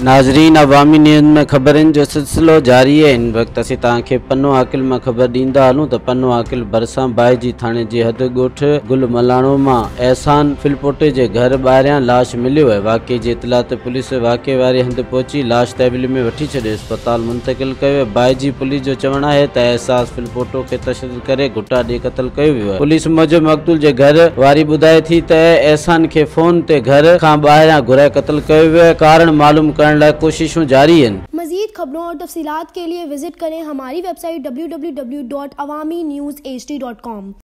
नाज़रीन, अवामी न्यूज़ में खबरन जो सिलसिलो जारी है। इन वक्त असीं तव्हांखे पन्नो आकिल में खबर ॾींदा हलूं त पन्नो आकिल ڀرسان बाइजी थाणे जे हद ॻोठ गुल मलाणो मां एहसान फिलपोटे जे घर ॿाहिरियां लाश मिलियो है। वाक़े जी इतला ते पुलिस वाक़े वारे हंधि पहुची लाश तहवील में वठी छॾे अस्पताल मुंतकिल कयो। बाइजी पुलिस जो चवणु आहे त एहसास फिलपोटो खे तशद्दुद करे घुटा ॾेई क़त्ल कयो वियो आहे। पुलिस मूजिबि मक़तूल जे घर वारी ॿुधाए थी त एहसान खे फोन ते घर खां ॿाहिरियां घुराए क़त्ल कयो वियो है। कारण मालूम करण लाइ कोशिशूं जारी हैं। मज़ीद खबरों और तफसीलात के लिए विजिट करें हमारी वेबसाइट www.awamiNewsHD.com।